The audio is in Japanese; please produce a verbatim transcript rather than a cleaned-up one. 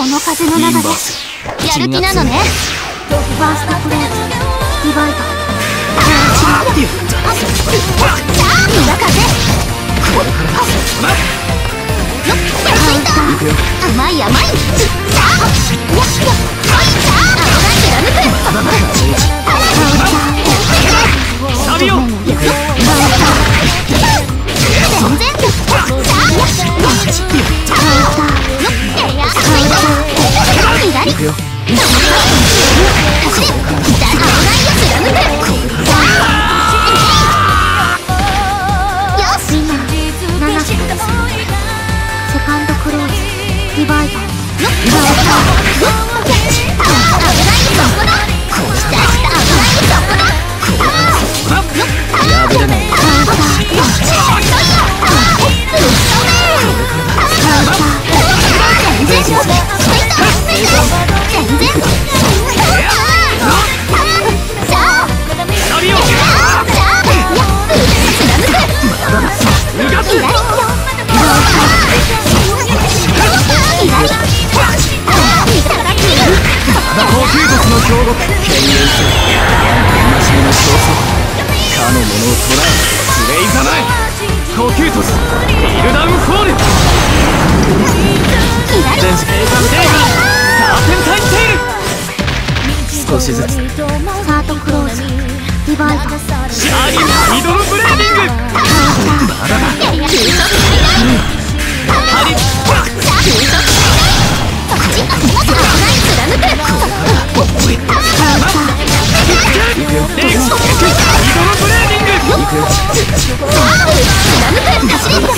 の風の流れ、やる気なのね。ファーストクローズ、ディバイド。甘い甘い。 サビオ。 セカンドクローズ、ディバイド。 少しずつ。 サードクローズ、ディバイド。 シャーリーミドルブレーディング。まだだ。ハリレイクミドルブレーディング。